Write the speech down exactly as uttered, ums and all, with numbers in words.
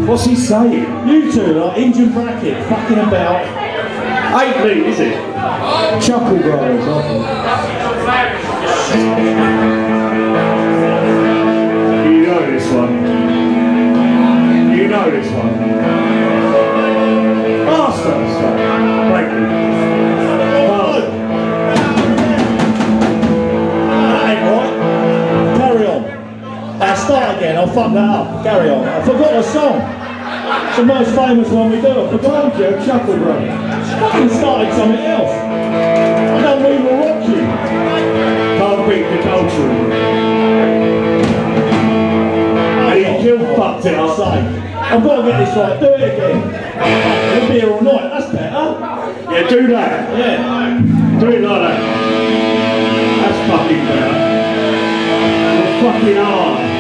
What's he saying? You two, like engine bracket, fucking about. Ain't me, is it? Chuckle growers, often. You know this one. You know this one. Master stuff. Break it. That ain't right. Carry on. I'll start again, I'll fuck that up. Carry on. I forgot the song. It's the most famous one we do. I forgot you, Chuckle Grove. Fucking started something else. I don't mean to rock you. Can't beat the culture. And he killed fucked it, I'll say. I've got to get this right. Do it again. We'll be here all night. That's better. Yeah, do that. Yeah. Do it like that. That's fucking better. You're fucking hard.